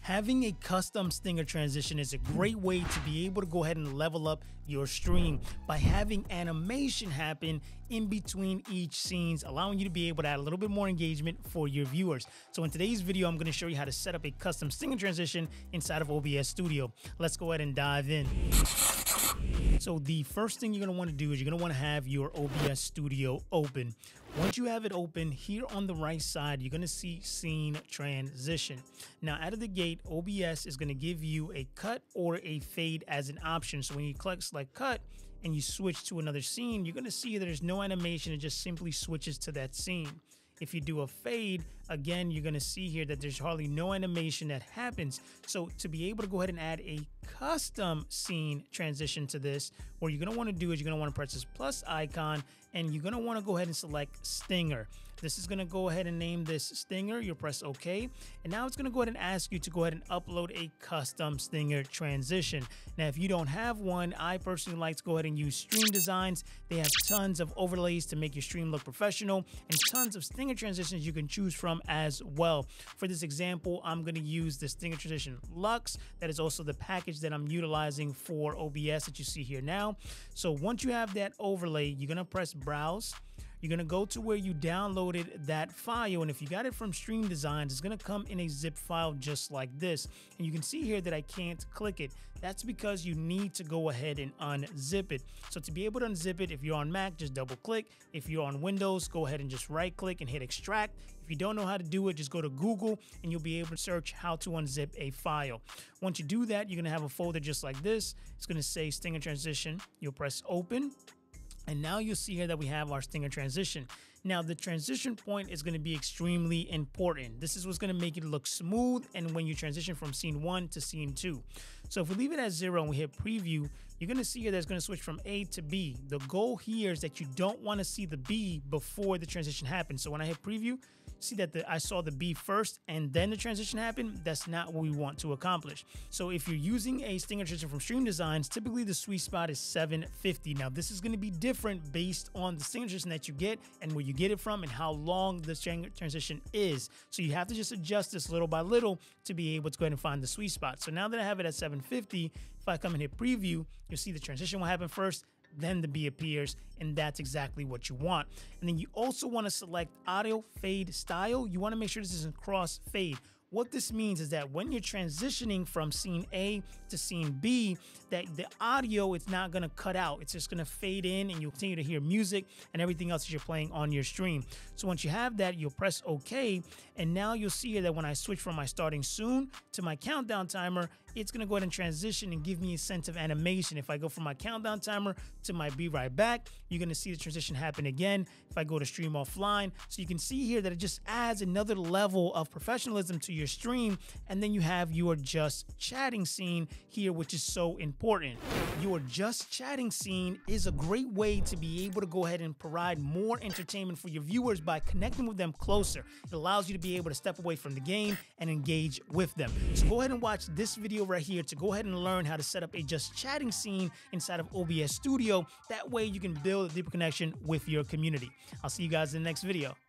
Having a custom stinger transition is a great way to be able to go ahead and level up your stream by having animation happen in between each scenes, allowing you to be able to add a little bit more engagement for your viewers. So in today's video, I'm going to show you how to set up a custom stinger transition inside of OBS Studio. Let's go ahead and dive in. So the first thing you're going to want to do is you're going to want to have your OBS Studio open. Once you have it open, here on the right side, you're going to see Scene Transition. Now, out of the gate, OBS is going to give you a cut or a fade as an option. So when you click select cut and you switch to another scene, you're going to see there's no animation. It just simply switches to that scene. If you do a fade, again, you're going to see here that there's hardly no animation that happens. So to be able to go ahead and add a custom scene transition to this, what you're going to want to do is you're going to want to press this plus icon and you're going to want to go ahead and select Stinger. This is going to go ahead and name this Stinger. You'll press OK. And now it's going to go ahead and ask you to go ahead and upload a custom Stinger transition. Now, if you don't have one, I personally like to go ahead and use Stream Designs. They have tons of overlays to make your stream look professional and tons of Stinger transitions you can choose from as well. For this example, I'm going to use the Stinger Transition Lux. That is also the package that I'm utilizing for OBS that you see here now. So once you have that overlay, you're going to press Browse. You're going to go to where you downloaded that file, and if you got it from Stream Designs, it's going to come in a zip file just like this. And you can see here that I can't click it. That's because you need to go ahead and unzip it. So to be able to unzip it, if you're on Mac, just double click. If you're on Windows, go ahead and just right click and hit extract. If you don't know how to do it, just go to Google and you'll be able to search how to unzip a file. Once you do that, you're going to have a folder just like this. It's going to say Stinger Transition. You'll press open. And now you'll see here that we have our Stinger transition. Now, the transition point is going to be extremely important. This is what's going to make it look smooth and when you transition from scene 1 to scene 2. So if we leave it at 0 and we hit preview, you're going to see here that it's going to switch from A to B. The goal here is that you don't want to see the B before the transition happens. So when I hit preview, see that I saw the B first and then the transition happened. That's not what we want to accomplish. So if you're using a Stinger transition from Stream Designs, typically the sweet spot is 750. Now this is going to be different based on the Stinger transition that you get and where you get it from and how long the transition is. So you have to just adjust this little by little to be able to go ahead and find the sweet spot. So now that I have it at 750, if I come and hit preview, you'll see the transition will happen first, then the B appears, and that's exactly what you want. And then you also want to select audio fade style. You want to make sure this isn't cross fade. What this means is that when you're transitioning from scene A to scene B, that the audio is not going to cut out. It's just going to fade in and you'll continue to hear music and everything else that you're playing on your stream. So once you have that, you'll press OK. And now you'll see here that when I switch from my starting soon to my countdown timer, it's going to go ahead and transition and give me a sense of animation. If I go from my countdown timer to my be right back, you're going to see the transition happen again. If I go to stream offline, so you can see here that it just adds another level of professionalism to your stream. And then you have your just chatting scene here, which is so important. Your just chatting scene is a great way to be able to go ahead and provide more entertainment for your viewers by connecting with them closer. It allows you to be able to step away from the game and engage with them. So go ahead and watch this video right here to go ahead and learn how to set up a just chatting scene inside of OBS Studio. That way you can build a deeper connection with your community. I'll see you guys in the next video.